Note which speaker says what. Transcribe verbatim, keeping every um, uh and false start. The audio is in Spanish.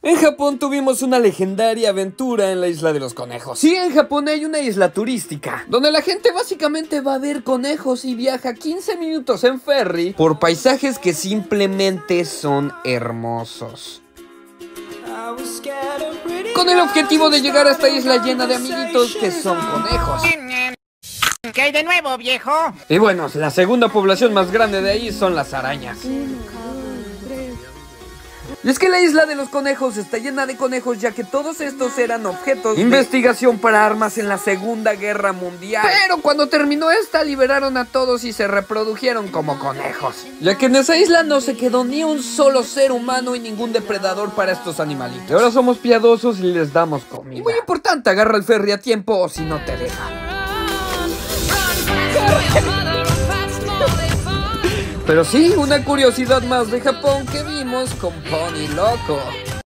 Speaker 1: En Japón tuvimos una legendaria aventura en la isla de los conejos. Sí, en Japón hay una isla turística, donde la gente básicamente va a ver conejos y viaja quince minutos en ferry por paisajes que simplemente son hermosos. Con el objetivo de llegar a esta isla llena de amiguitos que son conejos.
Speaker 2: ¿Qué hay de nuevo, viejo?
Speaker 1: Y bueno, la segunda población más grande de ahí son las arañas. Y es que la isla de los conejos está llena de conejos, ya que todos estos eran objetos de investigación para armas en la Segunda Guerra Mundial. Pero cuando terminó esta, liberaron a todos y se reprodujeron como conejos, ya que en esa isla no se quedó ni un solo ser humano y ningún depredador para estos animalitos. Y ahora somos piadosos y les damos comida. Y muy importante, agarra el ferry a tiempo o si no te deja. Pero sí, una curiosidad más de Japón que vimos con Pony Loco.